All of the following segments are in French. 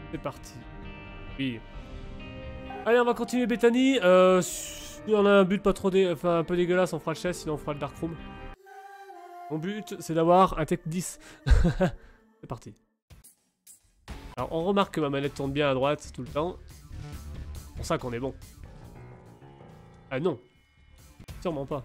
C'est parti. Oui. Allez, on va continuer Bethany. Si on a un but pas trop enfin, un peu dégueulasse, on fera le chess, sinon on fera le Dark Room. Mon but, c'est d'avoir un Tech 10. C'est parti. Alors, on remarque que ma manette tourne bien à droite tout le temps. C'est pour ça qu'on est bon. Ah non. Sûrement pas.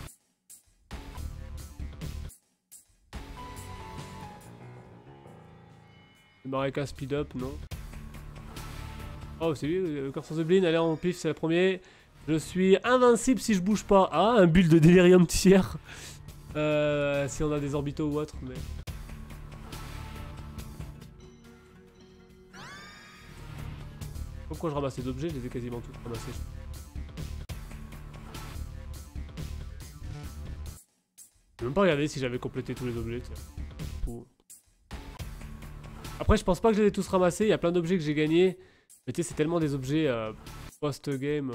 Démarrer avec un speed up, non. Oh, c'est lui, le Corsair de Blin. Allez, en pif, c'est la première. Je suis invincible si je bouge pas. Ah, un build de délirium tiers. Si on a des orbitaux ou autre, mais... Pourquoi je ramasse les objets? Je les ai quasiment tous ramassés. Je vais même pas regarder si j'avais complété tous les objets. Ou... Après, je pense pas que je les ai tous ramassés. Il y a plein d'objets que j'ai gagnés. Mais tu sais, c'est tellement des objets post-game.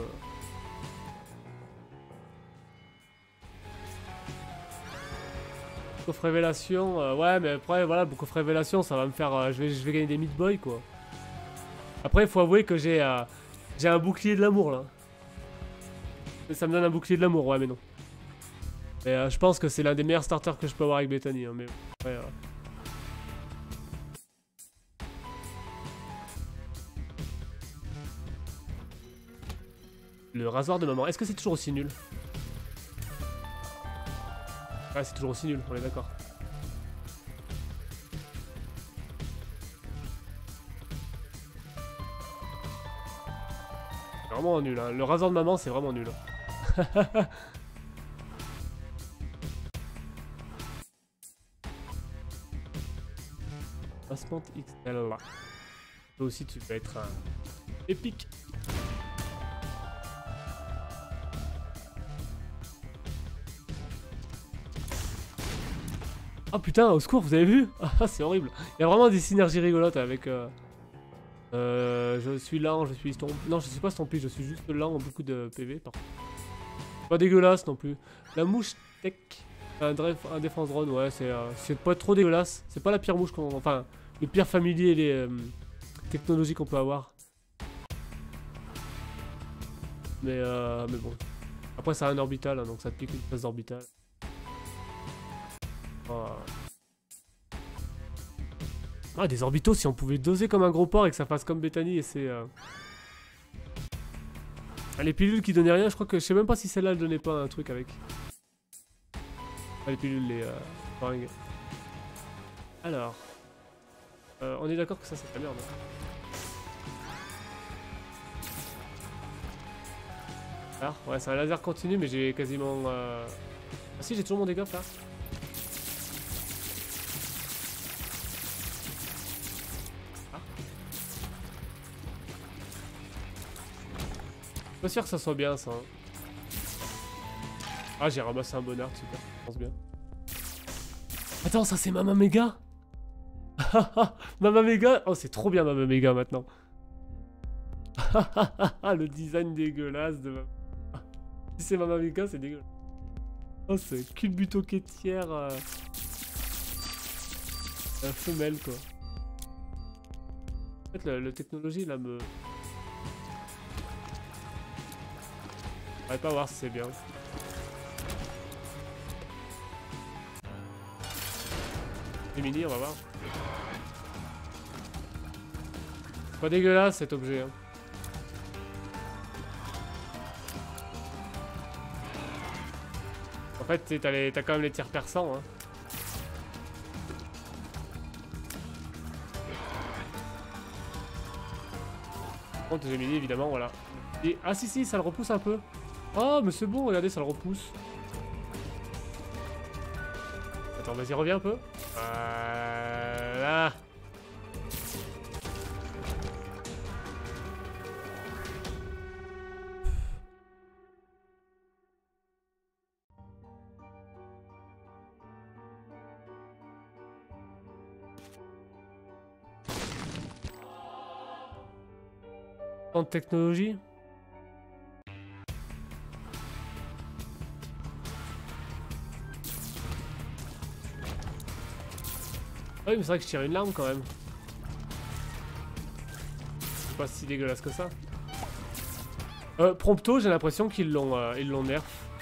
Coffre révélation, ouais, mais après, voilà, coffre révélation, ça va me faire. Je vais gagner des Meat Boy, quoi. Après, il faut avouer que j'ai un bouclier de l'amour, là. Ça me donne un bouclier de l'amour, ouais, mais non. Mais je pense que c'est l'un des meilleurs starters que je peux avoir avec Bethany, hein, mais ouais. Le rasoir de maman, est-ce que c'est toujours aussi nul? Ouais, c'est toujours aussi nul, on est d'accord. C'est vraiment nul, hein. Le rasoir de maman, c'est vraiment nul. Passement XL là. Toi aussi, tu vas être un épique. Oh putain, au secours, vous avez vu? Ah, c'est horrible. Il y a vraiment des synergies rigolotes avec... je suis lent, je suis stomp... Non, je suis pas stompé, je suis juste lent en beaucoup de PV. Par contre. Pas dégueulasse non plus. La mouche tech, un défense drone, ouais, c'est pas trop dégueulasse. C'est pas la pire mouche qu'on... Enfin, le pire familier et les technologies qu'on peut avoir. Mais bon. Après, ça a un orbital, hein, donc ça te pique une phase d'orbital. Ah, des orbitaux, si on pouvait doser comme un gros porc et que ça fasse comme Bethany et c'est... Ah, les pilules qui donnaient rien, je crois que... Je sais même pas si celle-là, elle donnait pas un truc avec. Ah, les pilules, les... fringues. Alors... on est d'accord que ça, c'est la merde. Alors, ouais, c'est un laser continu, mais j'ai quasiment... Ah si, j'ai toujours mon dégât, là. Pas sûr que ça soit bien ça. Hein. Ah, j'ai ramassé un bon art, super, je pense bien. Attends, ça c'est Mama Mega. Mama Mega. Oh, c'est trop bien Mama Mega maintenant. Le design dégueulasse de Mama. Si c'est Mama Mega, c'est dégueulasse. Oh, c'est culbuto quêtière. La femelle quoi. En fait, la technologie là me. On va pas voir si c'est bien. C'est mini, on va voir. Pas dégueulasse cet objet. Hein. En fait, t'as quand même les tirs perçants. Hein. Par contre, j'ai mini évidemment, voilà. Et, ah si, ça le repousse un peu. Oh, mais c'est bon, regardez, ça le repousse. Attends, vas-y, reviens un peu. Voilà. En technologie. Ah oui, mais c'est vrai que je tire une larme quand même. pas si dégueulasse que ça. Prompto, j'ai l'impression qu'ils l'ont nerf.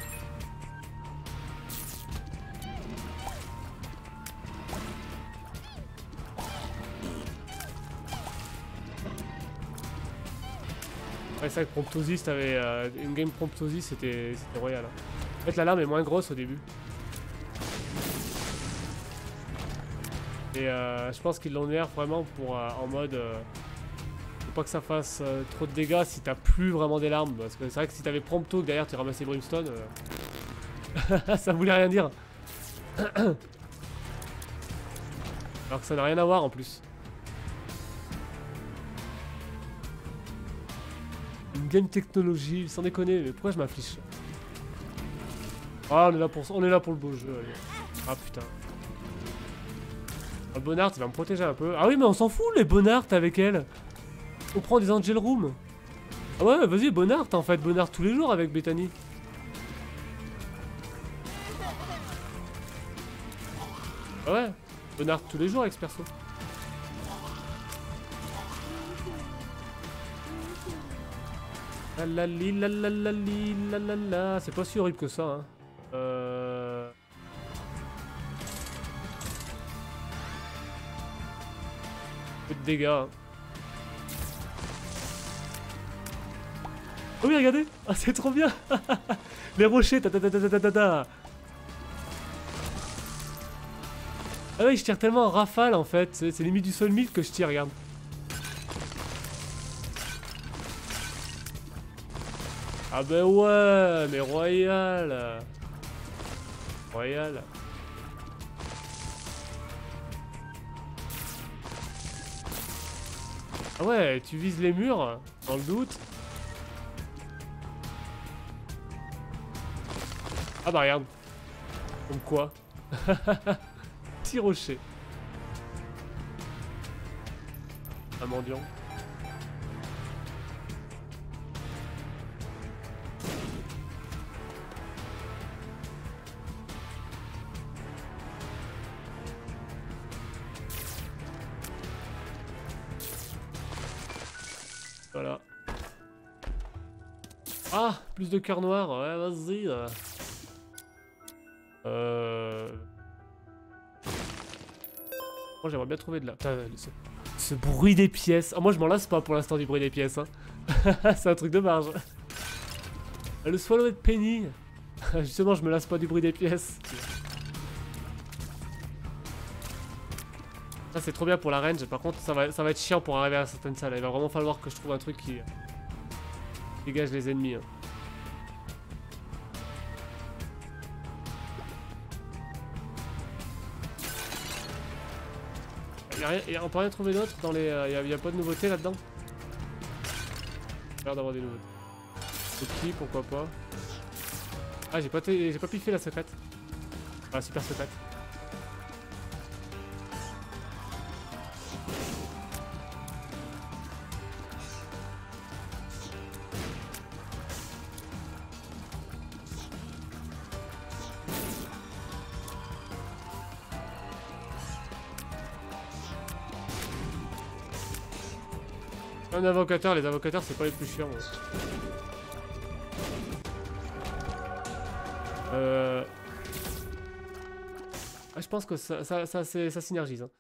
Ouais, c'est vrai que Promptosis, t'avais une game Promptosis, c'était royal. En fait, la lame est moins grosse au début. Et je pense qu'ils l'ont nerf vraiment pour en mode faut pas que ça fasse trop de dégâts si t'as plus vraiment des larmes. Parce que c'est vrai que si t'avais Prompto que derrière tu ramassais Brimstone, ça voulait rien dire. Alors que ça n'a rien à voir en plus. Une game technologie, sans déconner, mais pourquoi je m'affiche? Ah, on est là pour le beau jeu, allez. Ah putain. Le Bonnard, il va me protéger un peu. Ah oui, mais on s'en fout, les Bonnard avec elle. On prend des Angel Room. Ah ouais, vas-y, Bonnard, en fait, Bonnard tous les jours avec Bethany. Ah ouais, Bonnard tous les jours avec ce perso. Lalali, lalalali, lalala. C'est pas si horrible que ça, hein. Peu de dégâts. Hein. Oh oui, regardez. Ah, c'est trop bien. Les rochers, ta ta ta ta ta ta ta. Ah oui, je tire tellement en rafale en fait. C'est limite du sol 1000 que je tire, regarde. Ah ben ouais, mais royal. Royal. Ah ouais, tu vises les murs, dans le doute. Ah bah regarde. Comme quoi. Petit rocher. Un mendiant. Voilà. Ah, plus de cœur noir. Ouais, vas-y. Moi, j'aimerais bien trouver de la... Putain, ce bruit des pièces. Ah, moi, je m'en lasse pas pour l'instant du bruit des pièces. Hein. C'est un truc de marge. Le Swallowed Penny. Justement, je me lasse pas du bruit des pièces. Ça, c'est trop bien pour la range. Par contre, ça va être chiant pour arriver à certaines salles. Il va vraiment falloir que je trouve un truc qui dégage les ennemis. Hein. On peut rien trouver d'autre dans les... y a pas de nouveautés là-dedans? J'ai l'air d'avoir des nouveautés. Ok, pourquoi pas. Ah, j'ai pas piffé la secrète. Ah, super secrète. Un invocateur, les invocateurs c'est pas les plus chiants. Ah, je pense que ça synergise. Hein.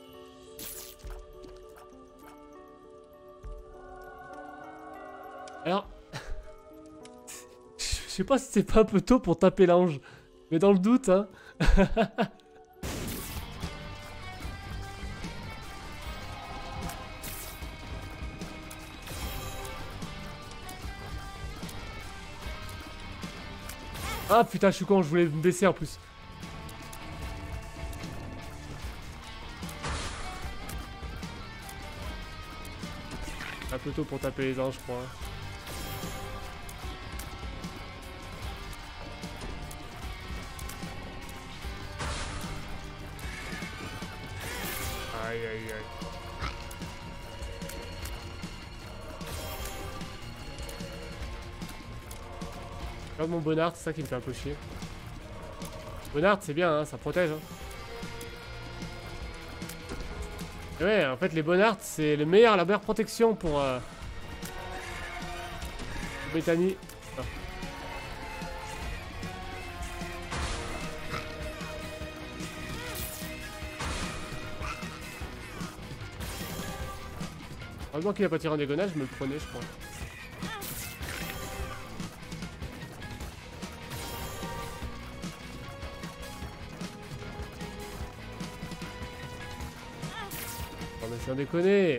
Alors, je sais pas si c'est pas un peu tôt pour taper l'ange, mais dans le doute, hein. Ah putain, je suis con, je voulais me baisser en plus. Un peu tôt pour taper les anges, je crois. Aïe aïe aïe. Regarde mon Bonnard, c'est ça qui me fait un peu chier. Bonnard, c'est bien, hein, ça protège. Hein. Et ouais, en fait, les Bonards, c'est la meilleure protection pour Bethany. Ah. Heureusement qu'il a pas tiré un diagonale, je me le prenais, je crois. Oh mais sans déconner.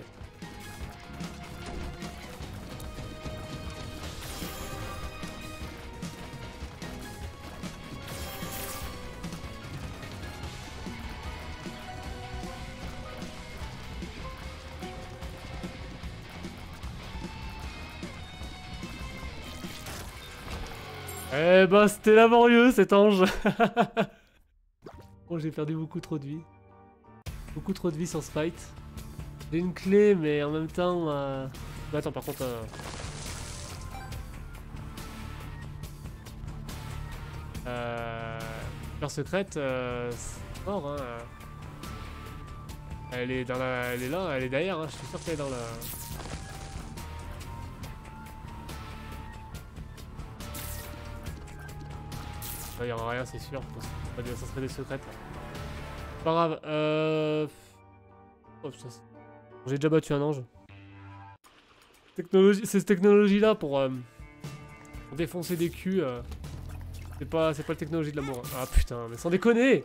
Eh bah c'était laborieux cet ange. Oh j'ai perdu beaucoup trop de vie. Beaucoup trop de vie sur ce fight. J'ai une clé mais en même temps... Mais attends par contre... Fleur secrète, c'est mort hein. Elle est dans la... Elle est là, elle est derrière hein, je suis sûr qu'elle est dans la... Il n'y aura rien, c'est sûr. Ça serait des secrètes. Là. Pas grave. Oh, j'ai déjà battu un ange. Technologie, c'est cette technologie-là pour défoncer des culs. C'est pas la technologie de l'amour. Ah putain, mais sans déconner!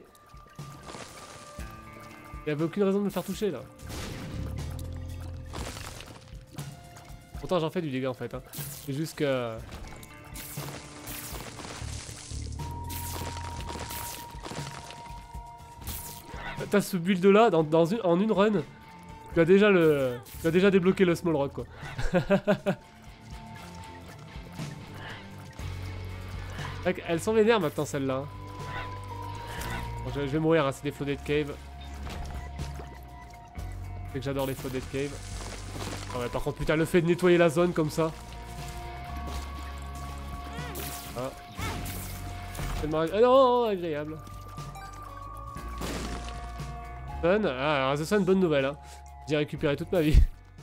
Il n'y avait aucune raison de me faire toucher là. Pourtant j'en fais du dégât en fait. Hein. C'est juste que... T'as ce build là en une run. Tu as déjà débloqué le small rock quoi. Elles sont vénères maintenant celles-là. Bon, je vais mourir, hein, c'est des flooded cave. C'est que j'adore les flooded cave. Ah ouais, par contre putain le fait de nettoyer la zone comme ça. Ah. Ah non, agréable. Sun. Ah, alors The Sun, bonne nouvelle. Hein. J'ai récupéré toute ma vie.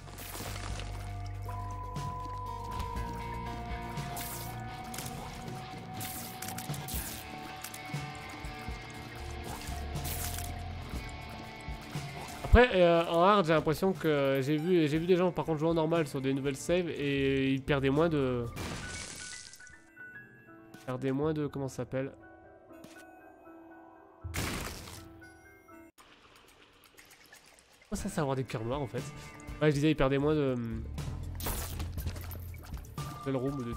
Après, en hard, j'ai l'impression que j'ai vu des gens par contre jouer en normal sur des nouvelles saves et ils perdaient moins de... Comment ça s'appelle? Oh, ça, c'est avoir des cœurs noirs en fait. Ouais, je disais, ils perdaient moins de. Spell room ou de.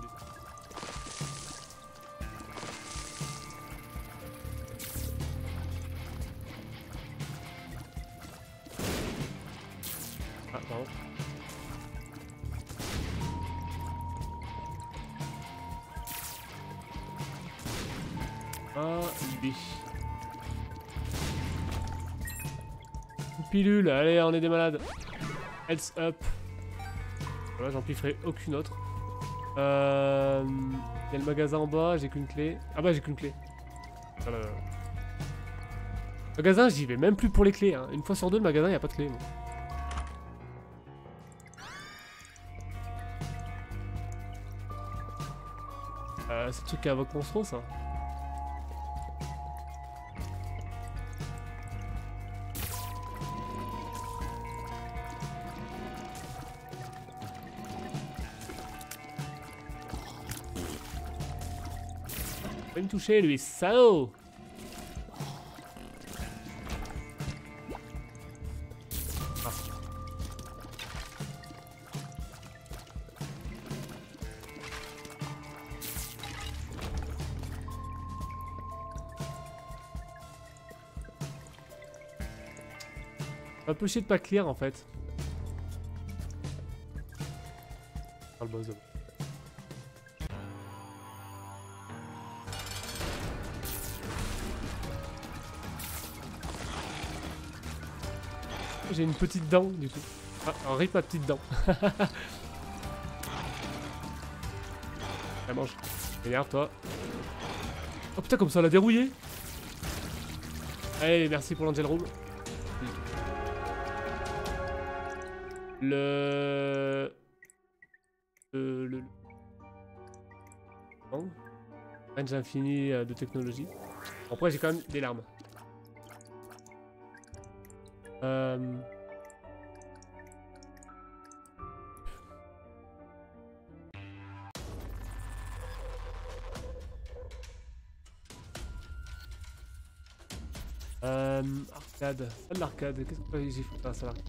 Ah, pardon. Ah, une biche. Pilule, allez, on est des malades. Health up. Voilà, j'en pifferai aucune autre. Il y a le magasin en bas, j'ai qu'une clé. Ah bah j'ai qu'une clé. Le magasin, j'y vais même plus pour les clés. Hein. Une fois sur deux, le magasin, il n'y a pas de clé. Moi. C'est le truc qui invoque monstro, ça. Il va me toucher lui, salaud! Ah. Un peu chier de pas clear en fait. Dans le boss. J'ai une petite dent du coup. Ah, un rip ma petite dent. Elle mange. Regarde toi. Oh putain comme ça l'a dérouillé. Allez merci pour l'angel room. Le... Le... Non. Range infini de technologie. Bon, après j'ai quand même des larmes. Arcade. Pas de l'arcade. Qu'est-ce que j'ai fait? Ah, ça là.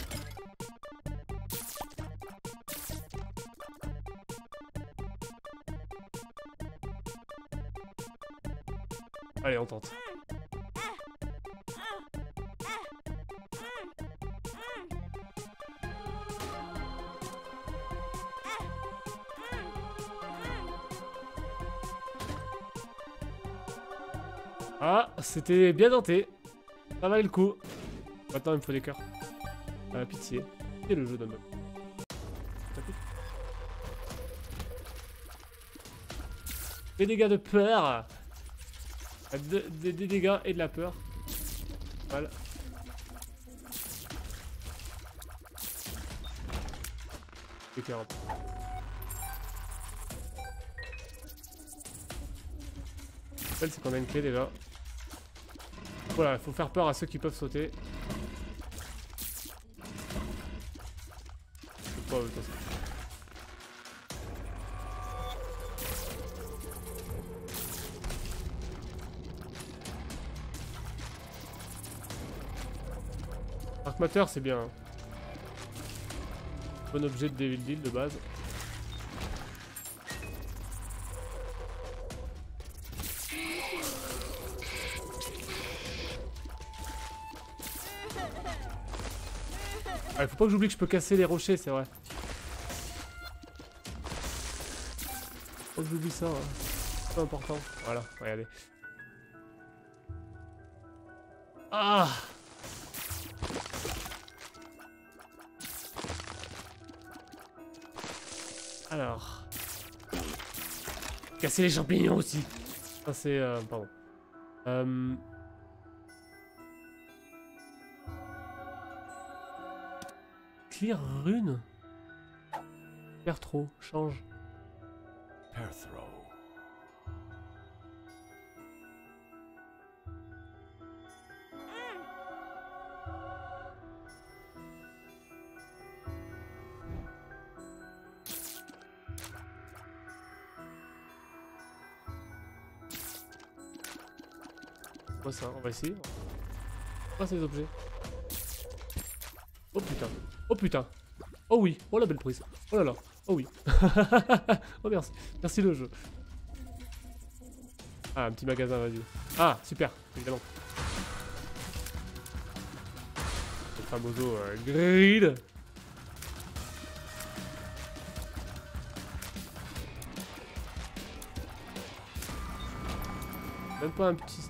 Allez, on tente. Ah, c'était bien tenté. Ça valait le coup. Maintenant, il me faut des cœurs. Pitié. Et le jeu donne. Des dégâts de peur. Des dégâts et de la peur. Voilà. Et 40. C'est qu'on a une clé déjà. Voilà, il faut faire peur à ceux qui peuvent sauter. C'est pas ça. Dark Matter, c'est bien. Bon objet de Devil Deal de base. Ah, faut pas que j'oublie que je peux casser les rochers, c'est vrai. Faut que j'oublie ça, hein. C'est important. Voilà, regardez. Ah! Alors... Casser les champignons aussi. Ça c'est... pardon. Clear rune. Faire trop, change. Quoi ça? On va essayer. Quoi ces objets? Oh putain. Oh putain. Oh oui. Oh la belle prise. Oh là là. Oh oui. Oh merci. Merci le jeu. Ah, un petit magasin, vas-y. Ah, super. Évidemment. Le famoso grid. Même pas un petit...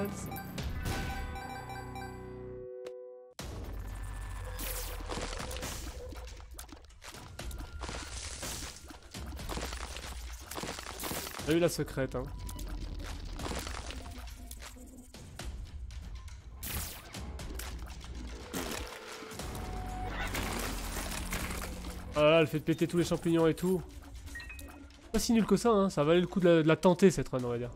J'ai eu la secrète, hein. Ah là, elle fait péter tous les champignons et tout. Pas si nul que ça, hein. Ça valait le coup de la tenter cette run, on va dire.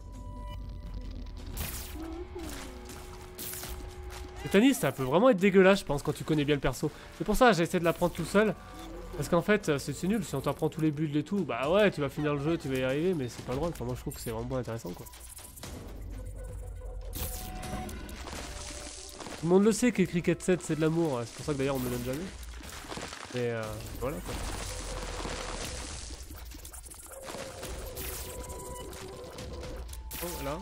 Bethany, ça peut vraiment être dégueulasse, je pense, quand tu connais bien le perso. C'est pour ça que j'ai essayé de la prendre tout seul. Parce qu'en fait, c'est nul. Si on t'apprend tous les builds et tout, bah ouais, tu vas finir le jeu, tu vas y arriver, mais c'est pas drôle. Enfin, moi, je trouve que c'est vraiment intéressant, quoi. Tout le monde le sait que Cricket 7, c'est de l'amour. C'est pour ça que d'ailleurs, on me le donne jamais. Mais voilà, quoi. Oh, voilà.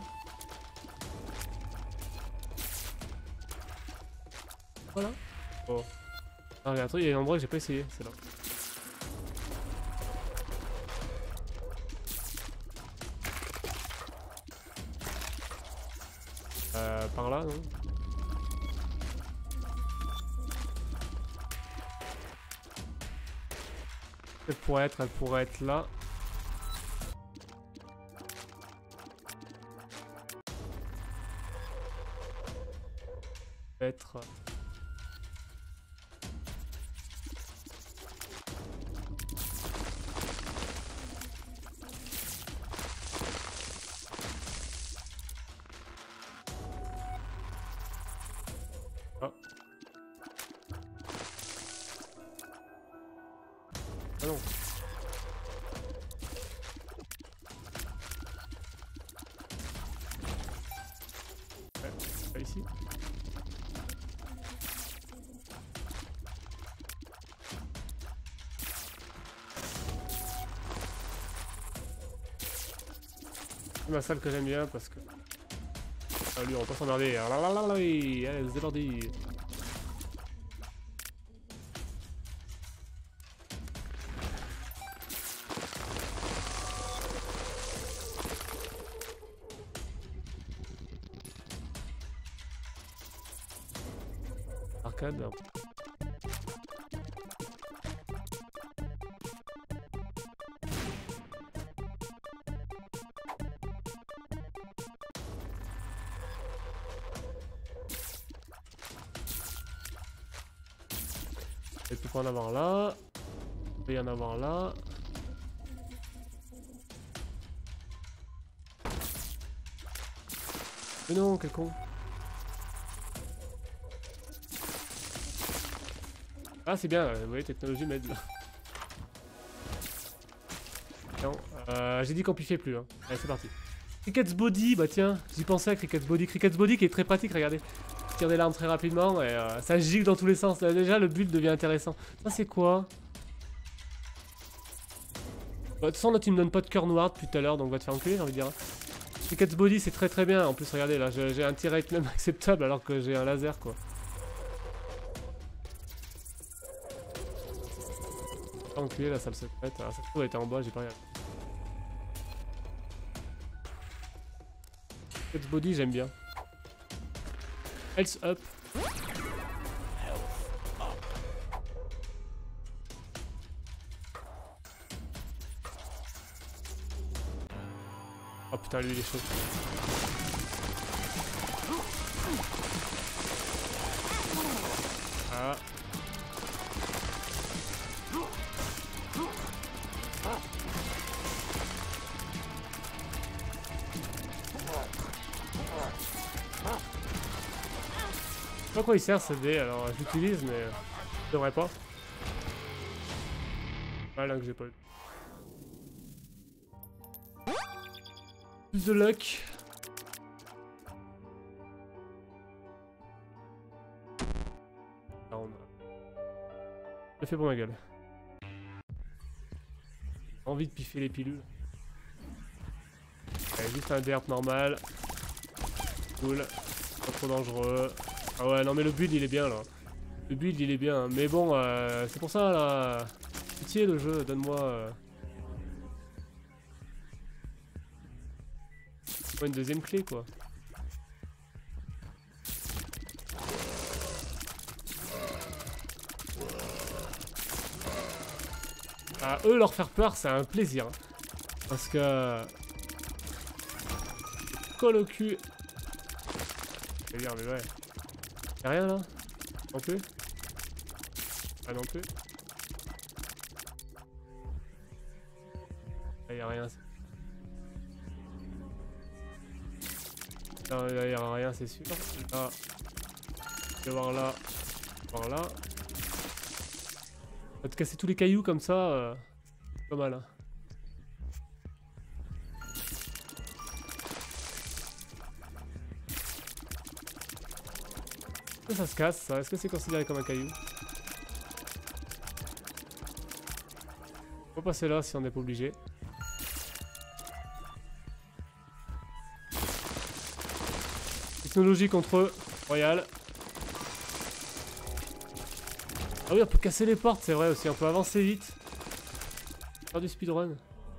Voilà. Oh. Ah, regarde, il y a un endroit que j'ai pas essayé, c'est là. Par là, non? Elle pourrait être là. Être... Ah non. Ouais, pas ici. C'est ma salle que j'aime bien parce que... Ah lui on va pas s'emmerder. Allez, c'est parti. Arcade. Il peut pas en avoir là. Il peut y en avoir là. Mais non, quel con. Ah c'est bien, vous voyez, technologie m'aide là. Non, j'ai dit qu'on piffait plus. Hein. Allez, c'est parti. Cricket's Body, bah tiens, j'y pensais à Cricket's Body. Cricket's Body qui est très pratique, regardez. Tire des larmes très rapidement et ça gicle dans tous les sens. Là, déjà, le build devient intéressant. Ça, c'est quoi? Bah, de toute façon, là, tu me donnes pas de cœur noir depuis tout à l'heure, donc va te faire enculer, j'ai envie de dire. Cricket's Body, c'est très très bien. En plus, regardez, là, j'ai un tir rate même acceptable alors que j'ai un laser, quoi. Enculé, la salle secrète. Alors, ça se trouve, elle était en bas, j'ai pas regardé. Cricket's Body, j'aime bien. Health up. Oh putain, lui il est chaud. Ah. Je sais pas quoi il sert ce dé, alors je l'utilise mais je devrais pas. Voilà que j'ai pas eu. Plus de luck. Je fais pour ma gueule. Envie de piffer les pilules. Allez, juste un derp normal. Cool. Pas trop dangereux. Ah ouais, non mais le build il est bien là. Le build il est bien. Mais bon, c'est pour ça là. Pitié le jeu, donne-moi... une deuxième clé quoi. À eux leur faire peur c'est un plaisir. Parce que... Colle au cul. C'est bien mais ouais. Y'a rien là? Non plus? Ah non plus? Ah y'a rien. Non, il n'y a rien, c'est sûr. Là, je vais voir là, voir là. Va te casser tous les cailloux comme ça, pas mal. Hein. Est-ce que ça se casse ça? Est-ce que c'est considéré comme un caillou? On va passer là si on n'est pas obligé. Technologie contre eux, royal. Ah oui, on peut casser les portes, c'est vrai aussi, on peut avancer vite. Faire du speedrun.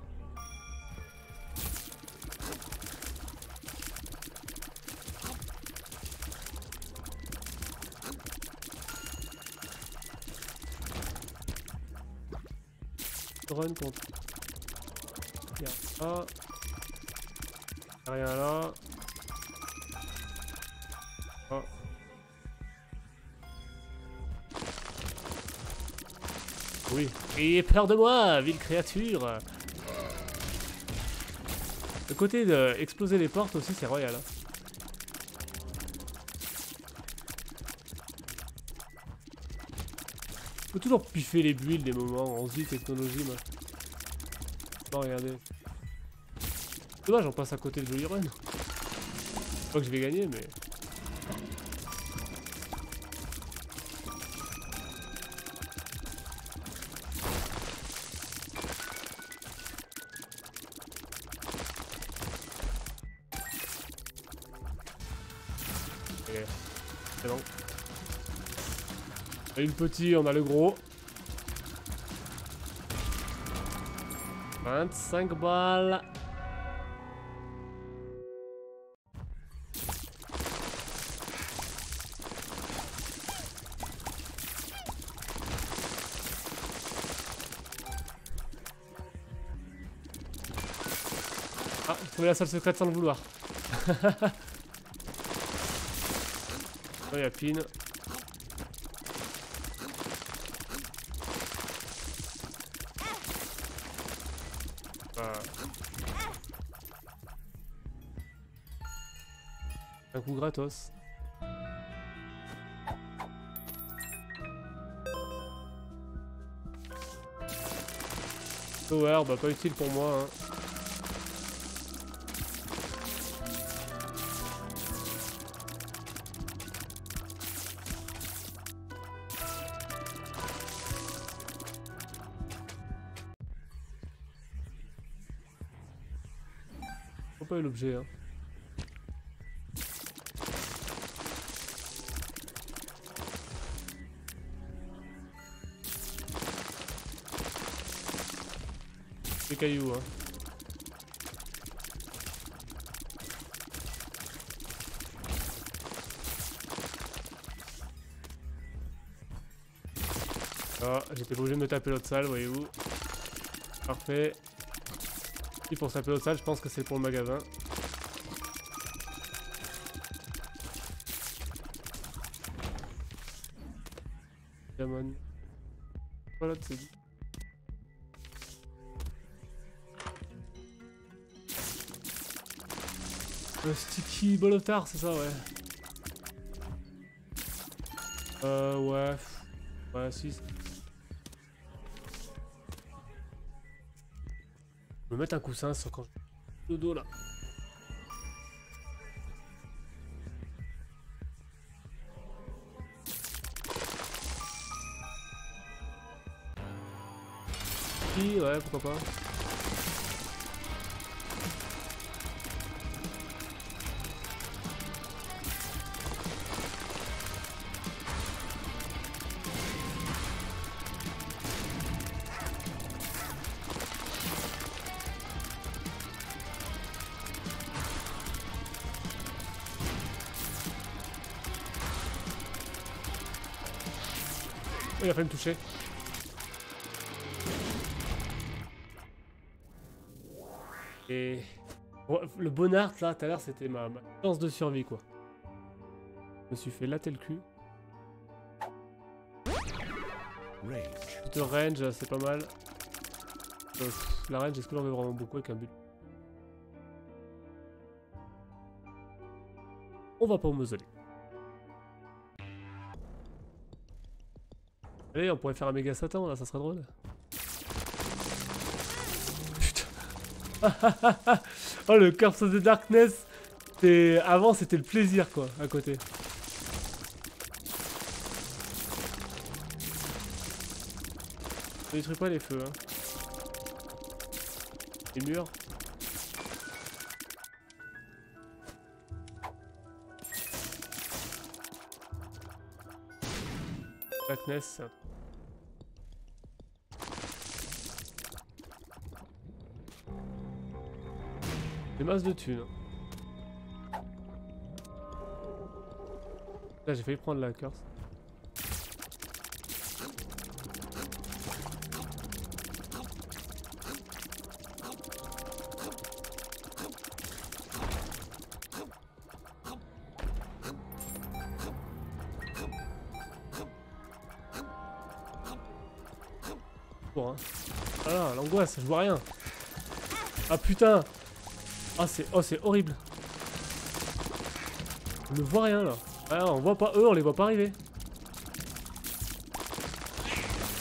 Speedrun contre... Y'a ça. Y'a rien là. Oh. Oui. Ayez peur de moi, ville créature. Le côté de exploser les portes aussi, c'est royal. Hein. Faut toujours piffer les builds des moments, on se dit technologie moi. Non regardez. Dommage, on passe à côté de Jolly Run. Je crois que je vais gagner mais... C'est bon. On a eu le petit, on a le gros. 25 balles. Ah, j'ai trouvé la salle secrète sans le vouloir. Il y a Pin. Un coup gratos. Power, bah pas utile pour moi. Hein. Faut pas eu l'objet. Hein. Des cailloux, hein. Ah, j'étais obligé de me taper l'autre salle, voyez-vous. Parfait. Et pour se taper l'autre salle, je pense que c'est pour le magasin. Diamond. Voilà, c'est dit. Le sticky ball of tar, c'est ça, ouais. Ouais. Ouais, si. Je vais me mettre un coussin sur quand je... le dos, là. Si, ouais, pourquoi pas. Il a fallu me toucher. Et bon, le bonard là, tout à l'heure, c'était ma chance de survie quoi. Je me suis fait latter le cul. De range, c'est pas mal. La range, est-ce que j'en veux vraiment beaucoup avec un but? On va pas au mausolée. Allez, on pourrait faire un méga Satan là, ça serait drôle. Putain. Oh, le Curse of the Darkness. Avant, c'était le plaisir quoi, à côté. Ne détruis pas les feux, hein. Les murs. Darkness. Des masses de thunes. Là, j'ai failli prendre la curse. Bon, hein. Ah, l'angoisse, je vois rien. Ah putain. Ah c'est horrible. On ne voit rien là. Ah on voit pas eux, on les voit pas arriver.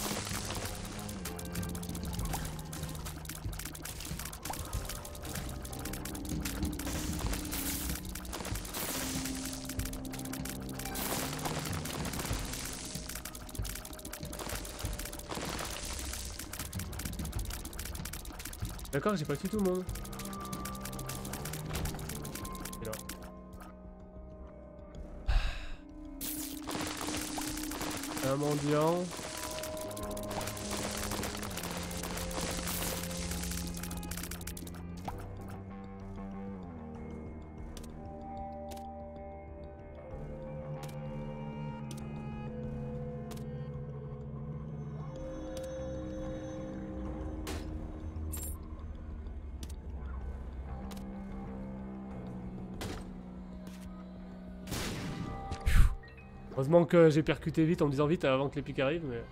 D'accord que j'ai pas tué tout le monde. Et là. Un mendiant. Heureusement que j'ai percuté vite en me disant vite avant que les pics arrivent, mais...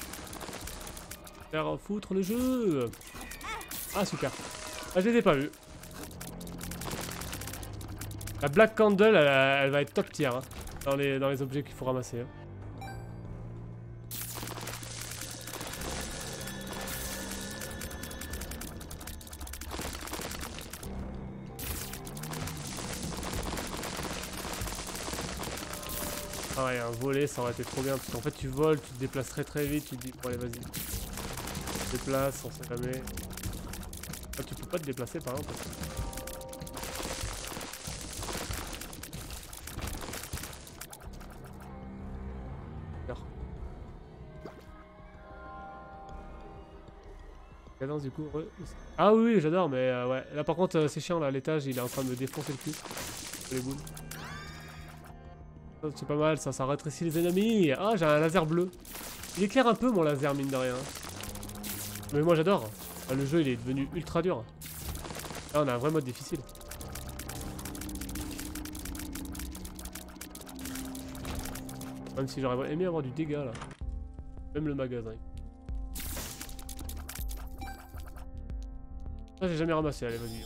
Faire foutre le jeu. Ah super. Ah je les ai pas vus. La Black Candle elle va être top tier hein, dans les objets qu'il faut ramasser. Hein. Ah ouais, un volet ça aurait été trop bien parce qu'en fait tu voles, tu te déplaces très vite, tu te dis bon allez vas-y. Tu te déplaces, on sait jamais. Ah, tu peux pas te déplacer par exemple. Cadence du coup. Ah oui, oui j'adore mais ouais. Là par contre c'est chiant là, l'étage il est en train de me défoncer le cul. Les boules. C'est pas mal, ça rétrécit les ennemis. Ah, j'ai un laser bleu. Il éclaire un peu mon laser, mine de rien. Mais moi j'adore. Le jeu il est devenu ultra dur. Là on a un vrai mode difficile. Même si j'aurais aimé avoir du dégât là. Même le magasin. Ça j'ai jamais ramassé, allez vas-y.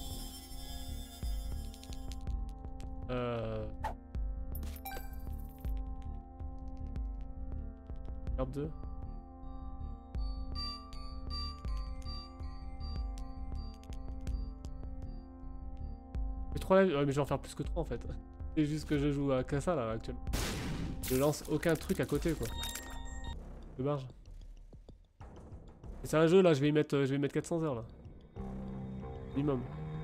Garde 2. J'ai 3 lives. Ouais, mais je vais en faire plus que 3 en fait. C'est juste que je joue à qu'à ça là actuellement. Je lance aucun truc à côté quoi. De barge. Et c'est un jeu là, je vais y mettre 400 heures là. Minimum.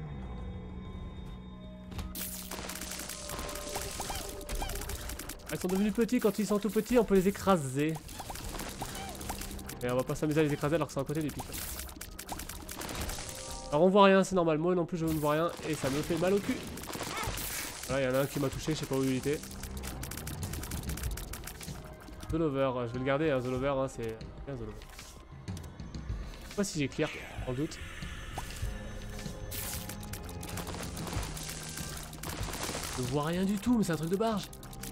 Ils sont devenus petits, quand ils sont tout petits on peut les écraser. Et on va pas s'amuser à les écraser alors que c'est à côté des pics. Alors on voit rien, c'est normal, moi non plus je ne vois rien et ça me fait mal au cul. Là il y en a un qui m'a touché, je sais pas où il était. The Lover, je vais le garder, hein, The Lover, hein, c'est bien The Lover. Je sais pas si j'ai clear, en doute. Je vois rien du tout, mais c'est un truc de barge.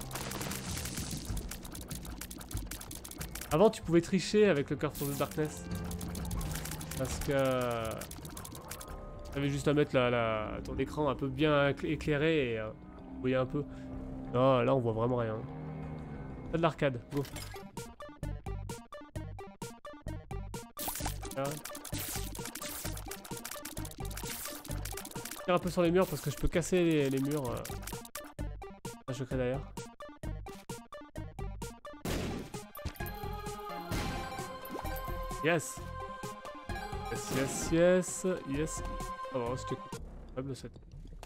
Avant tu pouvais tricher avec le Curse of the Darkness. Parce que... T'avais juste à mettre ton écran un peu bien éclairé et vous voyez un peu. Non, là on voit vraiment rien. C'est de l'arcade, go. Là. Je tire un peu sur les murs parce que je peux casser les murs. Je crée d'ailleurs. Yes. Yes. Oh, c'était cool. Le 7.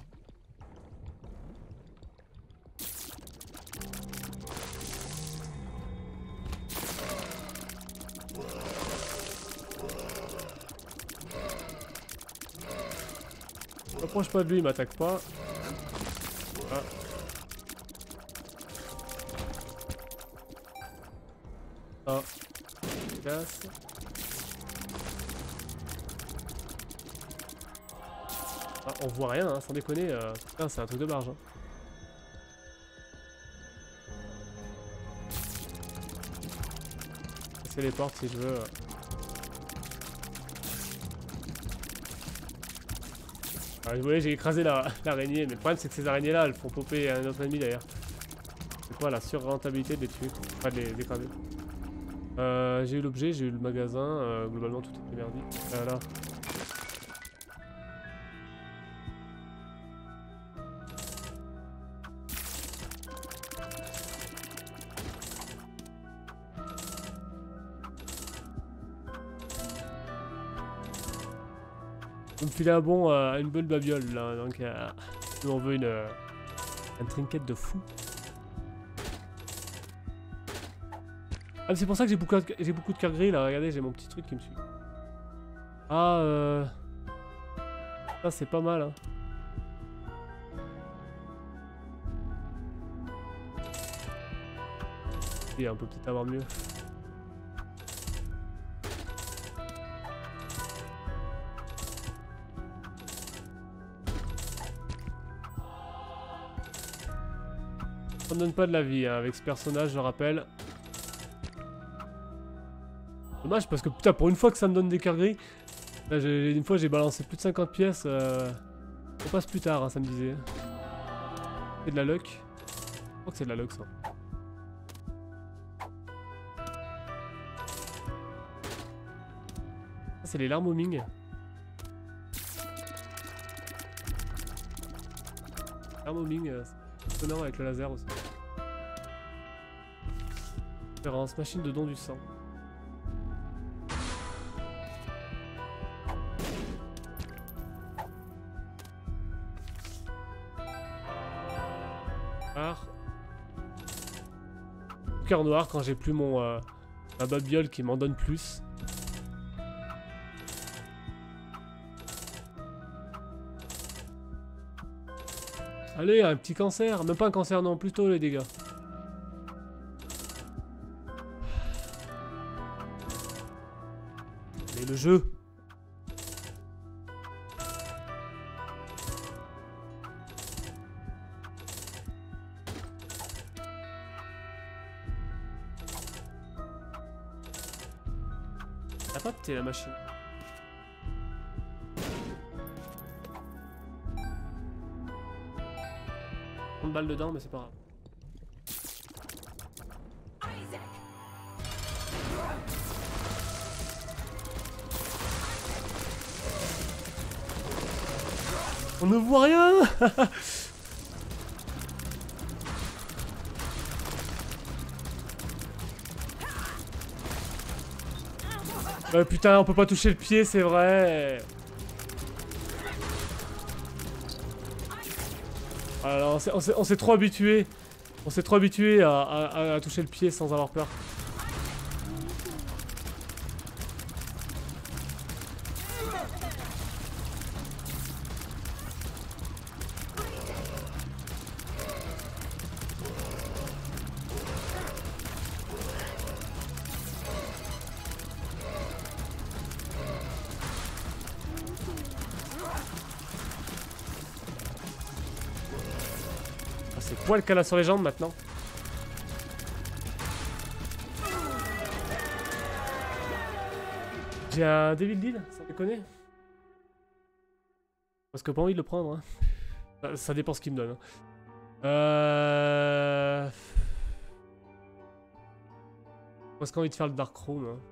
Je m'approche pas de lui, il m'attaque pas. Ah. Ah. Casse. Ah, on voit rien, hein, sans déconner. Putain, c'est un truc de barge. Hein. Casser les portes si je veux. Ah, vous voyez, j'ai écrasé l'araignée, mais le problème c'est que ces araignées là, elles font popper un autre ennemi d'ailleurs. C'est quoi la surrentabilité de les tuer? Enfin, de les écraser. J'ai eu l'objet, j'ai eu le magasin, globalement tout est merdique. Là. On me filait une bonne babiole là, donc nous on veut un trinket de fou. Ah mais c'est pour ça que j'ai beaucoup de cœur gris là, regardez j'ai mon petit truc qui me suit. Ah ça c'est pas mal hein. Et on peut peut-être avoir mieux. Ça me donne pas de la vie hein, avec ce personnage, je rappelle. Dommage parce que putain, pour une fois que ça me donne des cœurs gris, là, une fois j'ai balancé plus de 50 pièces. On passe plus tard, hein, ça me disait. C'est de la luck. Je crois que c'est de la luck ça. Ça c'est les larmes au Ming. Larmes au Ming, c'est étonnant avec le laser aussi. Référence, machine de don du sang. Cœur noir quand j'ai plus ma babiole qui m'en donne plus. Allez, un petit cancer. Même pas un cancer, non, plutôt les dégâts. Allez, le jeu. T'as pas pété la machine. 30 balles dedans, mais c'est pas grave. On ne voit rien. Putain, on peut pas toucher le pied, c'est vrai. Alors, on s'est trop habitué. On s'est trop habitué à toucher le pied sans avoir peur. C'est poil qu'elle a sur les jambes maintenant. J'ai un Devil Deal, sans déconner. Parce que pas envie de le prendre. Hein. Ça dépend ce qu'il me donne. Parce qu'on a envie de faire le Dark Room. Hein.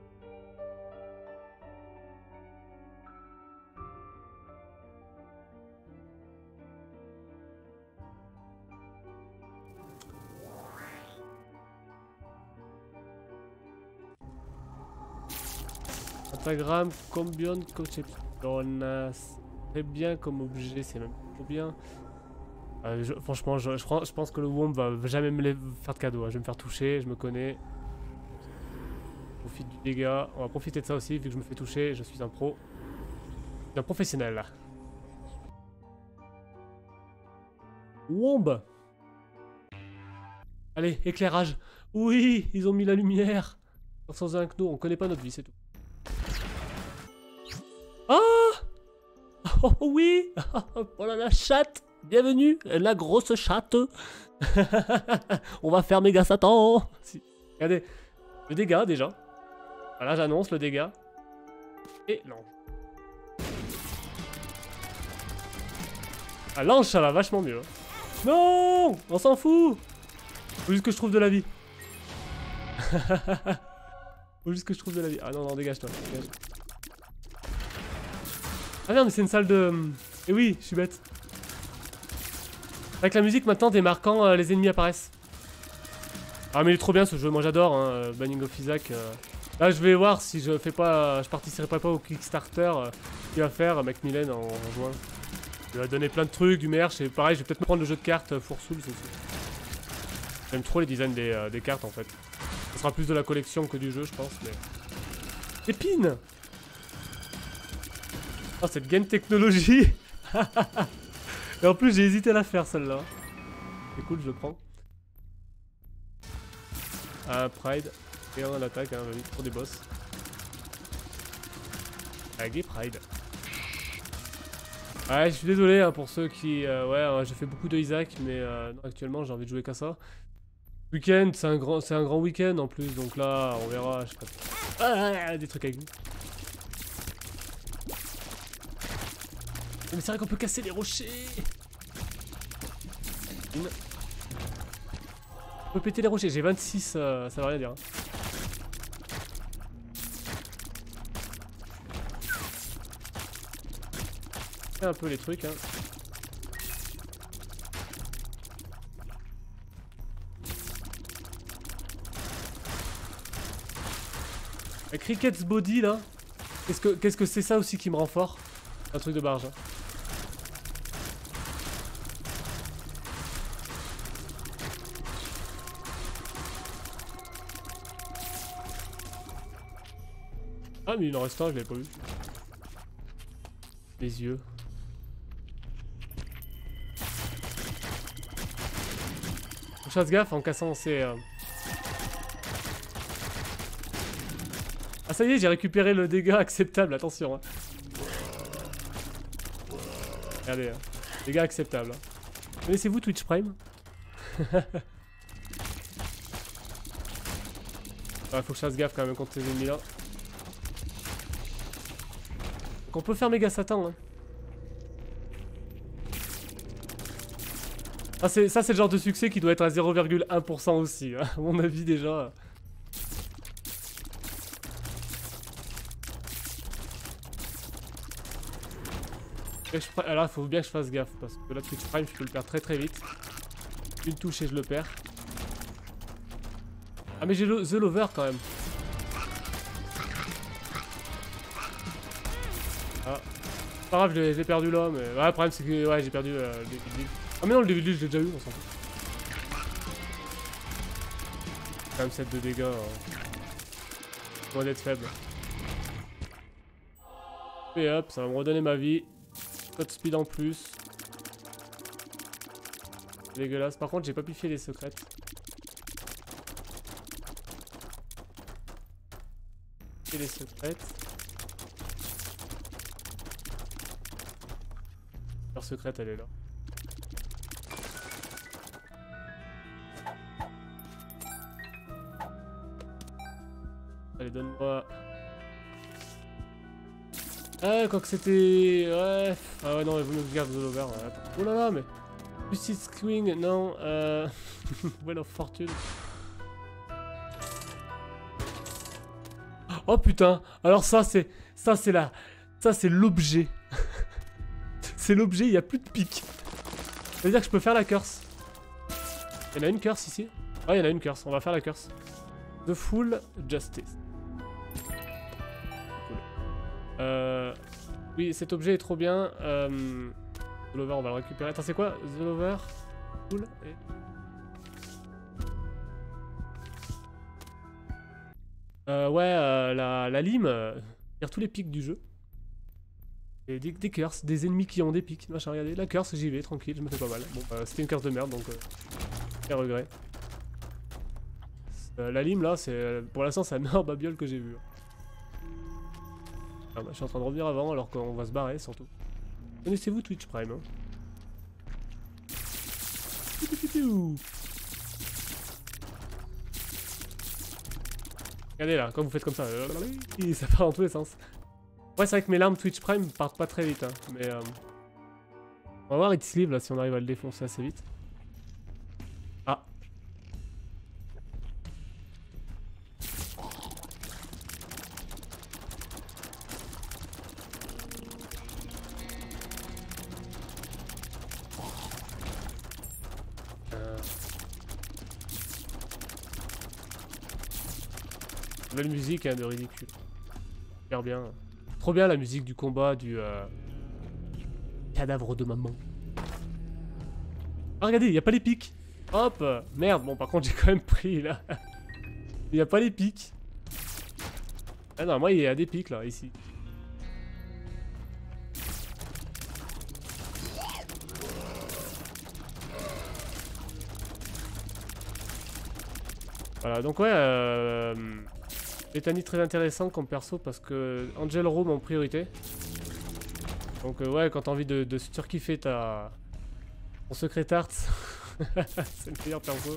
Instagram, combien de conception? Très bien comme objet, c'est même trop bien. Franchement, je pense que le Womb va jamais me faire de cadeau. Hein. Je vais me faire toucher, je me connais. Je profite du dégât. On va profiter de ça aussi, vu que je me fais toucher. Je suis un pro. Je suis un professionnel là. Womb! Allez, éclairage. Oui, ils ont mis la lumière. Sans un kno, on connaît pas notre vie, c'est tout. Oh! Oh oui! Oh là la chatte! Bienvenue, la grosse chatte! On va faire méga Satan! Regardez, le dégât déjà. Voilà, j'annonce le dégât. Et l'ange. Ah, l'ange, ça va vachement mieux. Non! On s'en fout! Faut juste que je trouve de la vie. Faut juste que je trouve de la vie. Ah non, non, dégage-toi. Dégage. Ah non, mais c'est une salle de... Eh oui, je suis bête. Avec la musique maintenant démarquant, les ennemis apparaissent. Ah mais il est trop bien ce jeu, moi j'adore, hein, Binding of Isaac. Là, je vais voir si je fais pas, je participerai pas au Kickstarter qu'il va faire Macmillan en juin. Il va donner plein de trucs, du merch, et pareil, je vais peut-être me prendre le jeu de cartes For Souls aussi. J'aime trop les designs des cartes en fait. Ce sera plus de la collection que du jeu, je pense, mais... Épine. Oh, cette game technologie. Et en plus, j'ai hésité à la faire celle-là. C'est cool, je le prends. Ah, Pride. Et on l'attaque, hein, vas-y, pour des boss. Agé Pride. Ouais, je suis désolé hein, pour ceux qui... ouais, j'ai fait beaucoup de Isaac, mais non, actuellement, j'ai envie de jouer qu'à ça. Week-end, c'est un grand week-end en plus, donc là, on verra, je sais pas. Ah, des trucs avec vous. Mais c'est vrai qu'on peut casser les rochers. On peut péter les rochers, j'ai 26, ça veut rien dire. Hein. Un peu les trucs, hein. La Cricket's Body là, qu'est-ce que c'est ça aussi qui me rend fort? Un truc de barge. Hein. Ah mais il en reste un, je l'avais pas vu. Les yeux. On fasse gaffe en cassant ces... Ah ça y est, j'ai récupéré le dégât acceptable, attention. Hein. Regardez, hein. Dégâts acceptables. Hein. Connaissez-vous Twitch Prime? Ouais, faut que je fasse gaffe quand même contre ces ennemis là. Donc on peut faire méga Satan. Hein. Ah, ça c'est le genre de succès qui doit être à 0,1% aussi, hein, à mon avis déjà. Alors il faut bien que je fasse gaffe, parce que là Twitch Prime je peux le perdre très vite. Une touche et je le perds. Ah mais j'ai The Lover quand même. Ah, c'est pas grave, je l'ai perdu là, mais... Ouais, le problème c'est que ouais, j'ai perdu le début. Ah mais non, le début je l'ai déjà eu, on s'en fout. Quand même 7 de dégâts. Loin d'être faible. Et hop, ça va me redonner ma vie. Code speed en plus. Dégueulasse. Par contre, j'ai pas pifié les secrètes. Et les secrètes. Leur secrète, elle est là. Allez, donne-moi. Ah, quoi que c'était... Ouais... Ah ouais, non, il vaut mieux que je garde The Lover. Ouais. Oh là là, mais... Lucid Swing, non, Well of Fortune. Oh putain. Alors ça, c'est... Ça, c'est la... Ça, c'est l'objet. C'est l'objet, il n'y a plus de pique. Ça veut dire que je peux faire la curse. Il y en a une curse ici? Ouais, il y en a une curse. On va faire la curse. The Full Justice. Oui, cet objet est trop bien. The Lover, on va le récupérer. Attends, c'est quoi? The Lover. Cool. Et... ouais, la lime. Tire tous les pics du jeu. Et des curses, des ennemis qui ont des pics. Machin, regardez. La curse, j'y vais, tranquille, je me fais pas mal. Bon, c'était une curse de merde, donc... Quel regret. La lime, là, c'est... Pour l'instant, c'est la meilleure babiole que j'ai vue. Ah bah, je suis en train de revenir avant alors qu'on va se barrer surtout. Connaissez-vous Twitch Prime hein? Regardez là, quand vous faites comme ça, ça part dans tous les sens. Ouais, c'est vrai que mes larmes Twitch Prime partent pas très vite, hein, mais on va voir It's Sleeve là si on arrive à le défoncer assez vite. Ah. Belle musique hein, de ridicule. Super bien. Trop bien la musique du combat du cadavre de maman. Ah regardez, il n'y a pas les pics. Hop. Merde, bon par contre j'ai quand même pris là. Il n'y a pas les pics. Ah non, moi il y a des pics là, ici. Voilà, donc ouais, Bethany très intéressant comme perso parce que Angel Rome en priorité. Donc ouais, quand t'as envie de surkiffer ton secret art, c'est le meilleur perso.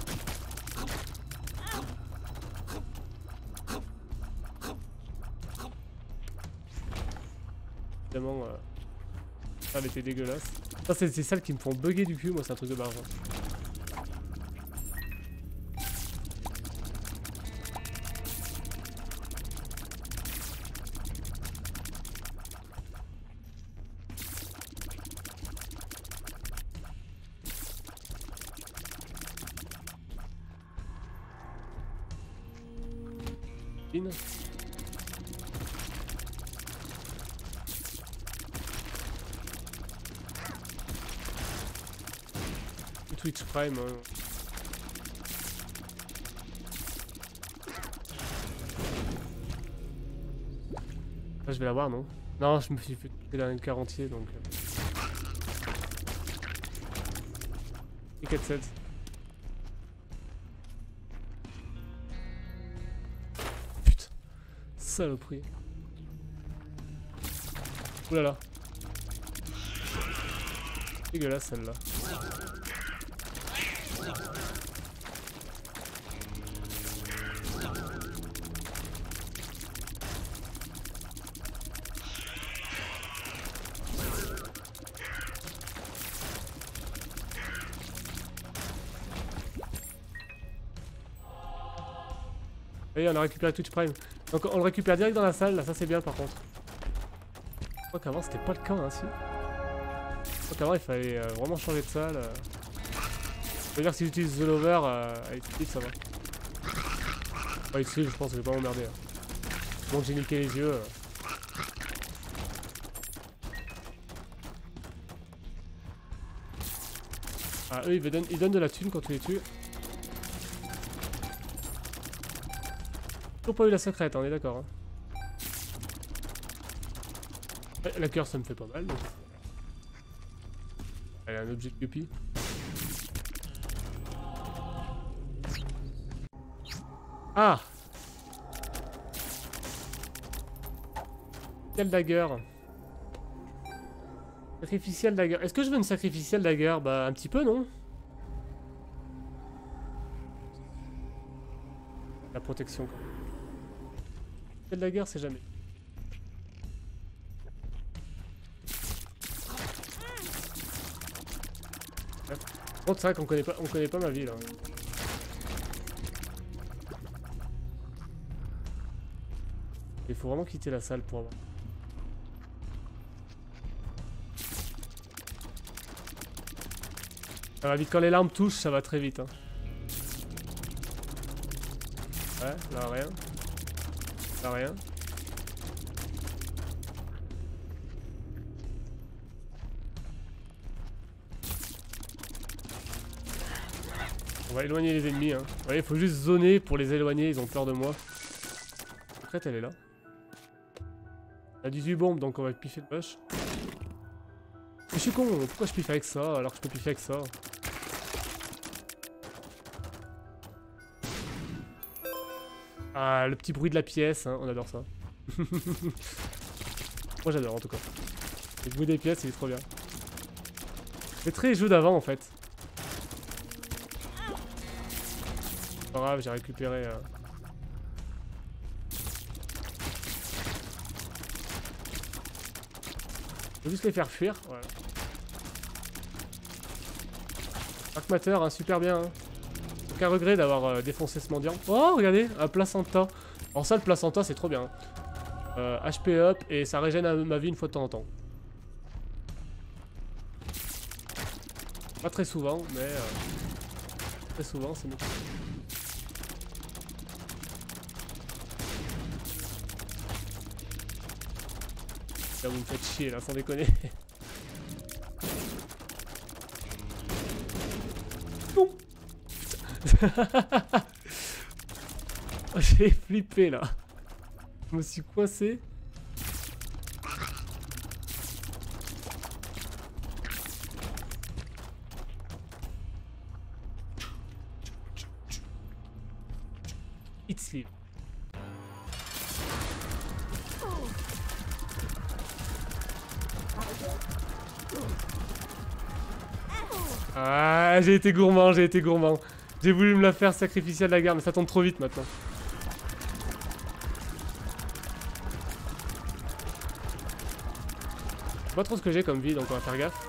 Évidemment, ça était dégueulasse. Ça c'est celles qui me font bugger du cul, moi c'est un truc de barge. Twitch Prime. Hein. Là, je vais l'avoir, non? Non, je me suis fait dans une entier donc. Et 4-7. Putain. Saloperie. Oulala. Dégueulasse celle-là. Et on a récupéré Twitch Prime. Donc on le récupère direct dans la salle, là ça c'est bien par contre. Je crois qu'avant c'était pas le cas hein si. Je crois qu'avant il fallait vraiment changer de salle. C'est-à-dire que si j'utilise The Lover avec Twitch ça va. Ouais ici je pense que je vais pas m'emmerder. Hein. Bon j'ai niqué les yeux. Ah eux ils donnent de la thune quand tu les tues. Toujours pas eu la secrète, on est d'accord. Hein. Ouais, la cœur ça me fait pas mal. Donc... Elle a un objet de guppy. Ah! Quelle dagger? Sacrificial dagger. Est-ce que je veux une sacrificial dagger? Bah un petit peu non? La protection quoi. Quelle dagger c'est jamais. Bon, c'est vrai qu'on connaît pas ma vie là. Il faut vraiment quitter la salle pour avoir. Ça va vite, quand les larmes touchent, ça va très vite. Hein. Ouais, là rien. Là rien. On va éloigner les ennemis. Hein. Vous voyez, il faut juste zoner pour les éloigner, ils ont peur de moi. La secrète, elle est là. Elle a 18 bombes, donc on va piffer le push. Mais je suis con, pourquoi je piffe avec ça alors que je peux piffer avec ça? Ah, le petit bruit de la pièce, hein, on adore ça. Moi j'adore en tout cas. Le bruit des pièces, il est trop bien. C'est très jeu d'avant en fait. Pas grave, j'ai récupéré... Faut juste les faire fuir, voilà. Dark Matter, hein, super bien. Hein. Aucun regret d'avoir défoncé ce mendiant. Oh, regardez, un placenta. Alors ça, le placenta, c'est trop bien. HP up, et ça régène ma vie une fois de temps en temps. Pas très souvent, mais... très souvent, c'est mieux. Là, vous me faites chier là, sans déconner. Bon. J'ai flippé là. Je me suis coincé. Hit sleeve. Ah, j'ai été gourmand, j'ai été gourmand. J'ai voulu me la faire sacrificielle de la guerre, mais ça tombe trop vite maintenant. Je sais pas trop ce que j'ai comme vie, donc on va faire gaffe.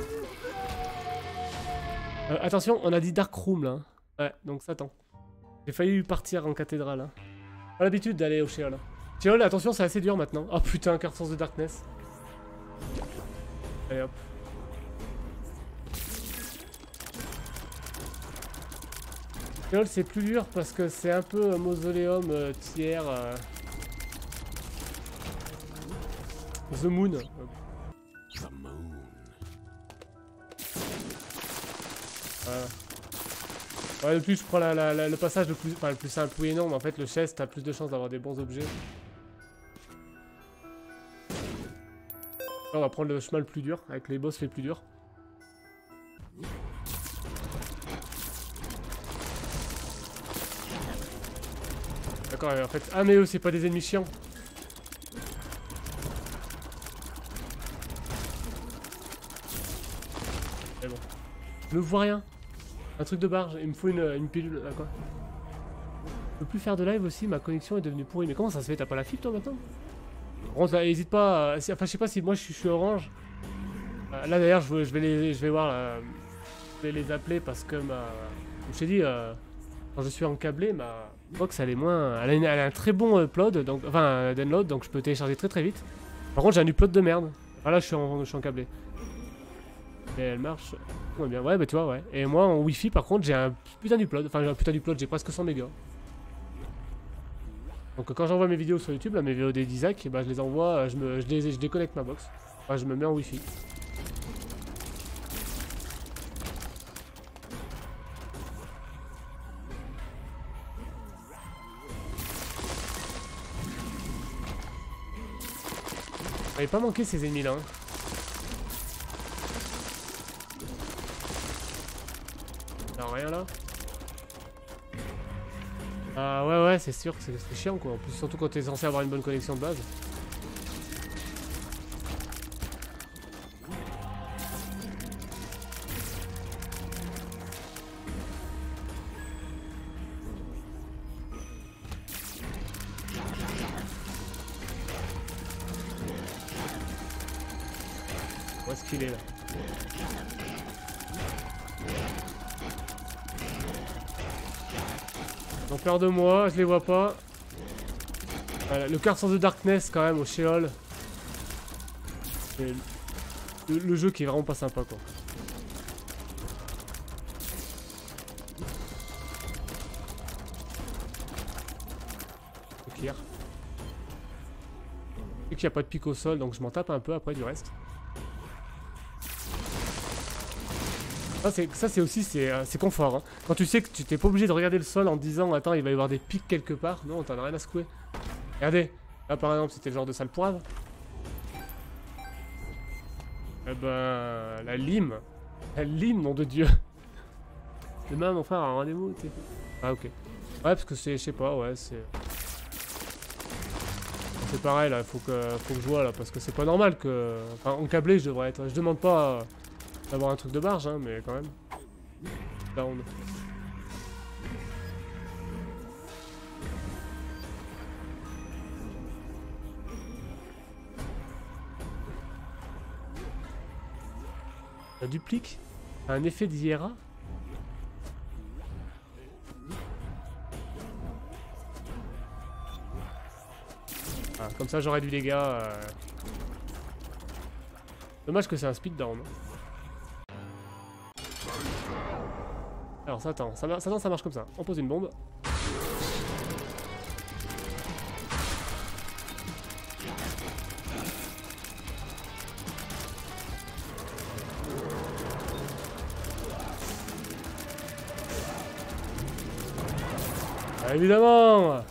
Attention, on a dit Dark Room là. Ouais, donc ça tend. J'ai failli partir en cathédrale. Hein. Pas l'habitude d'aller au Sheol. Sheol, attention, c'est assez dur maintenant. Oh putain, carte source de Darkness. Allez hop. Sheol, c'est plus dur parce que c'est un peu mausoléum tiers. The Moon. Voilà. Ouais, le plus je prends le passage le plus simple, oui et non, mais en fait le chest, t'as plus de chances d'avoir des bons objets. Là, on va prendre le chemin le plus dur, avec les boss les plus durs. D'accord, en fait... Ah mais eux, c'est pas des ennemis chiants. Mais bon. Je ne vois rien. Un truc de barge, il me faut une pilule, là quoi. Je peux plus faire de live aussi, ma connexion est devenue pourrie. Mais comment ça se fait? T'as pas la fibre toi maintenant? Bon, n'hésite pas, enfin je sais pas si moi je suis orange. Là d'ailleurs je vais voir là, je vais les appeler parce que comme je t'ai dit, quand je suis en câblé, ma box elle est moins, elle a un très bon upload, donc, enfin download, donc je peux télécharger très vite. Par contre j'ai un upload de merde. Voilà, je suis en câblé. Et elle marche bien, ouais bah tu vois, ouais. Et moi en wifi par contre j'ai un putain d'upload, enfin j'ai un putain d'upload, j'ai presque 100 mégas. Donc quand j'envoie mes vidéos sur YouTube, là, mes vidéos d'Isaac, bah, je les envoie, je déconnecte ma box. Enfin, je me mets en wifi. Il m'avait pas manqué ces ennemis là. Hein. Y'a rien là. Ah ouais c'est sûr que c'est chiant quoi, en plus surtout quand t'es censé avoir une bonne connexion de base. Où est-ce qu'il est là? Ils ont peur de moi, je les vois pas. Voilà, le carte source de Darkness quand même au Sheol. C'est le jeu qui est vraiment pas sympa quoi. C'est clair. Et qu'il n'y a pas de pic au sol donc je m'en tape un peu après du reste. Ça c'est aussi c'est confort. Hein. Quand tu sais que tu t'es pas obligé de regarder le sol en te disant attends il va y avoir des pics quelque part. Non, t'en as rien à secouer. Regardez, là par exemple c'était le genre de sale poivre. Eh ben la lime. La lime, nom de Dieu. Demain mon frère a un rendez-vous, tu sais. Ah ok. Ouais parce que c'est, je sais pas, ouais c'est... C'est pareil là, faut que je vois là, parce que c'est pas normal que... Enfin en câblé je devrais être... Je demande pas... d'avoir un truc de barge, hein, mais quand même. Down. Ça duplique un effet d'IRA. Ah, comme ça j'aurai du dégât. Dommage que c'est un speed down. Alors ça attend, ça marche comme ça. On pose une bombe. Évidemment.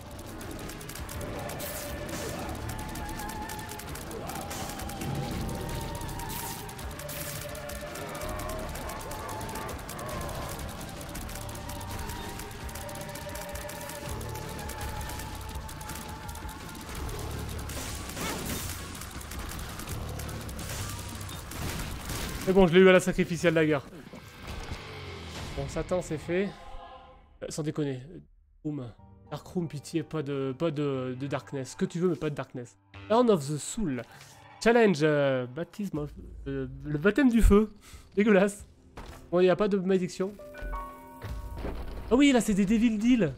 Mais bon, je l'ai eu à la sacrificielle dagger. Bon, Satan, c'est fait. Sans déconner. Boom. Darkroom, pitié, pas de darkness. Ce que tu veux, mais pas de darkness. Urn of the Soul. Challenge. Baptisme. Le baptême du feu. Dégueulasse. Bon, il n'y a pas de malédiction. Ah oui, là, c'est des Devil Deal.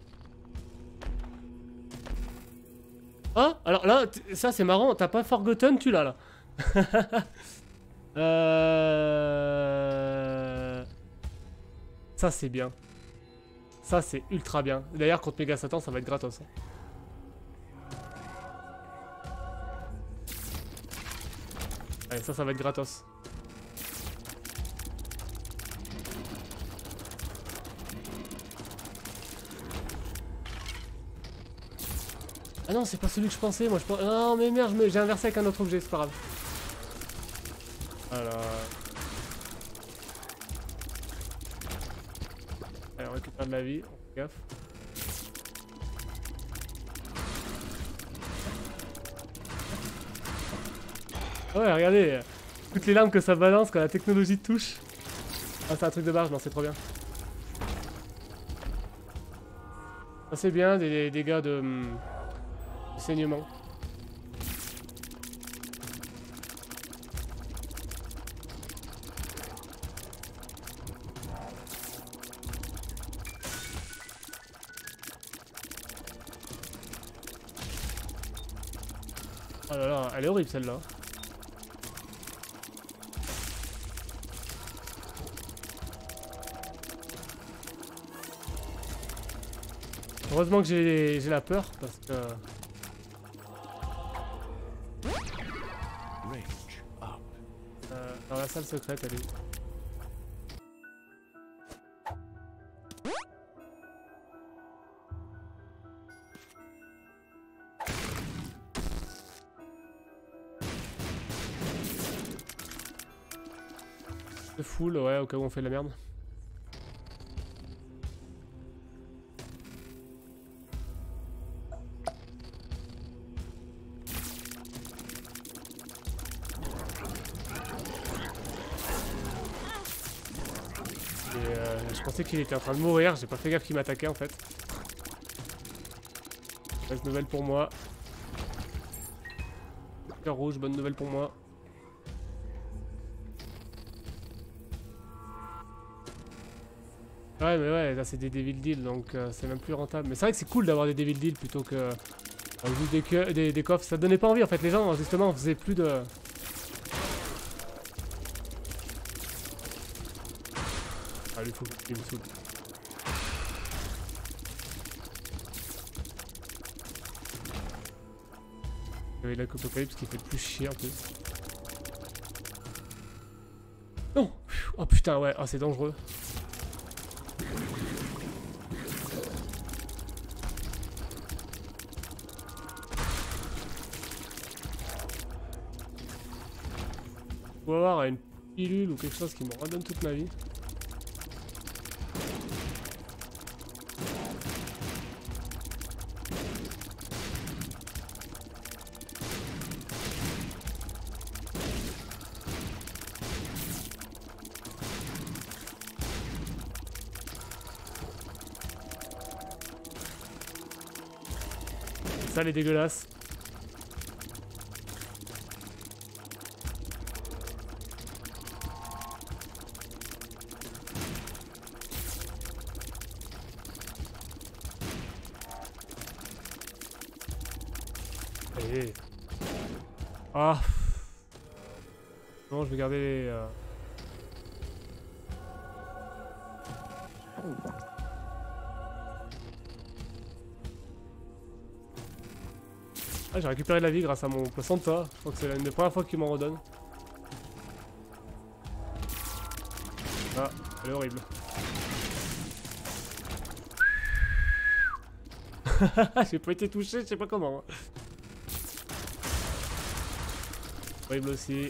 Ah, alors là, ça, c'est marrant. T'as pas Forgotten, tu l'as, là. Ça, c'est bien. Ça, c'est ultra bien. D'ailleurs, contre Méga Satan, ça va être gratos. Hein. Allez, ça va être gratos. Ah non, c'est pas celui que je pensais. Moi, je pense... Non, mais merde, j'ai inversé avec un autre objet, c'est pas grave. Alors... Allez, on récupère de la vie, on fait gaffe. Ouais, regardez, toutes les larmes que ça balance quand la technologie touche. Ah, c'est un truc de barge, non, c'est trop bien. Ça, c'est bien, des dégâts de saignement. Oh là là, elle est horrible celle-là. Heureusement que j'ai la peur parce que... dans la salle secrète, elle est où? C'est full, ouais, au cas où on fait de la merde. Je pensais qu'il était en train de mourir, j'ai pas fait gaffe qu'il m'attaquait en fait. Bonne nouvelle pour moi. Cœur rouge, bonne nouvelle pour moi. Ouais mais ouais, là c'est des Devil Deal donc c'est même plus rentable. Mais c'est vrai que c'est cool d'avoir des Devil Deal plutôt que des coffres. Ça donnait pas envie en fait, les gens justement faisaient plus de... Ah lui fou, il me saoule. Il y avait l'Apocalypse qui fait le plus chier en plus. Non. Oh putain ouais, oh, c'est dangereux. On va avoir une pilule ou quelque chose qui me redonne toute ma vie. Ça, elle est dégueulasse. Allez. Ah. Bon, je vais garder les... Ah, j'ai récupéré de la vie grâce à mon placenta. Je crois que c'est l'une des premières fois qu'il m'en redonne. Ah, elle est horrible. J'ai pas été touché, je sais pas comment. Hein. Horrible aussi.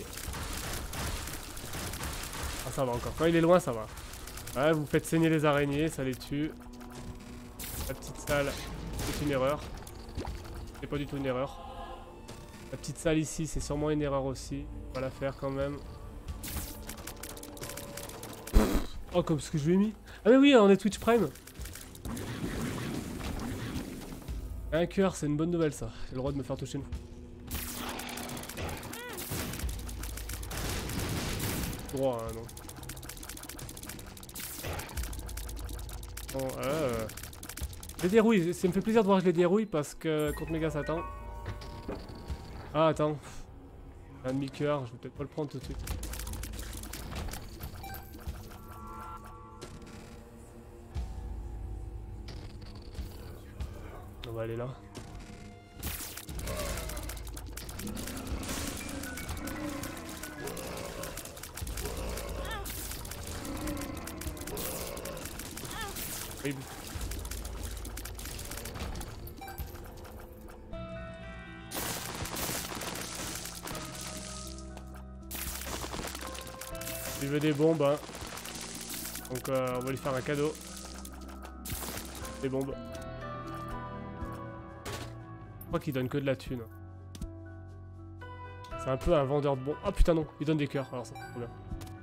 Ah ça va encore. Quand il est loin, ça va. Ouais, vous faites saigner les araignées, ça les tue. La petite salle, c'est une erreur. C'est pas du tout une erreur. La petite salle ici, c'est sûrement une erreur aussi. On va la faire quand même. Oh, comme ce que je lui ai mis. Ah mais oui, on est Twitch Prime. Un cœur, c'est une bonne nouvelle ça. J'ai le droit de me faire toucher une fois. Droit, hein, non. Bon, je les dérouille, ça me fait plaisir de voir que je les dérouille parce que contre Méga Satan. Ah attends. Un demi-cœur, je vais peut-être pas le prendre tout de suite. On va aller là. Horrible. Il veut des bombes, hein. Donc on va lui faire un cadeau. Des bombes. Je crois qu'il donne que de la thune. C'est un peu un vendeur de bombes. Oh putain non, il donne des cœurs, alors ça c'est trop bien.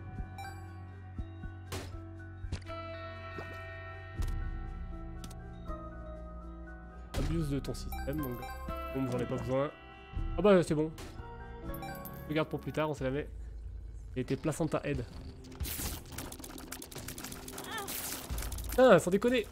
Abuse de ton système, donc bon, j'en ai pas besoin. Ah bah c'est bon. Je garde pour plus tard, on sait jamais. Il était placenta aide. Ah, sans déconner.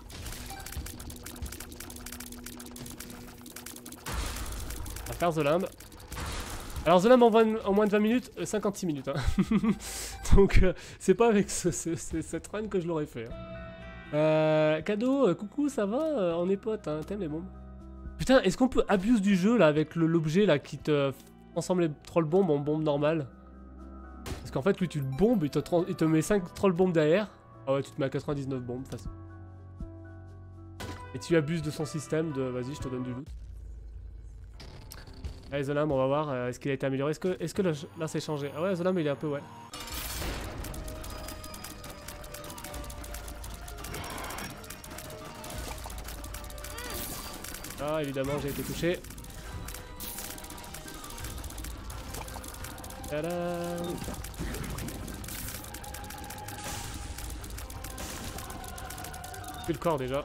On va faire The Limb. Alors The Limb en moins de 20 minutes, 56 minutes. Hein. Donc c'est pas avec cette run que je l'aurais fait. Hein. Cadeau, coucou, ça va on est potes, hein, t'aimes les bombes. Putain, est-ce qu'on peut abuse du jeu là avec l'objet là qui te transforme les troll bombes en bombes normales? Parce qu'en fait lui tu le bombes, il te met 5 troll bombes derrière. Ah ouais, tu te mets à 99 bombes, facile. Et tu abuses de son système de vas-y, je te donne du loot. Allez, The Limb, on va voir, est-ce qu'il a été amélioré? Est-ce que là c'est changé? Ah ouais, The Limb il est un peu, ouais. Ah, évidemment, j'ai été touché. Tadam! Plus le corps déjà.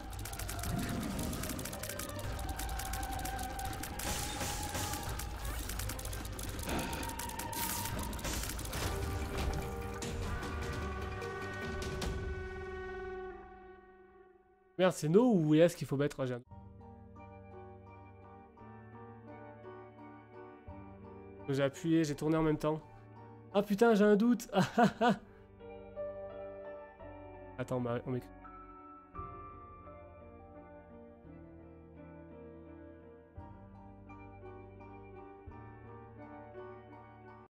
Merde, c'est no ou est-ce qu'il faut mettre un gène? J'ai appuyé, j'ai tourné en même temps. Ah putain, j'ai un doute. Attends, on m'écrit.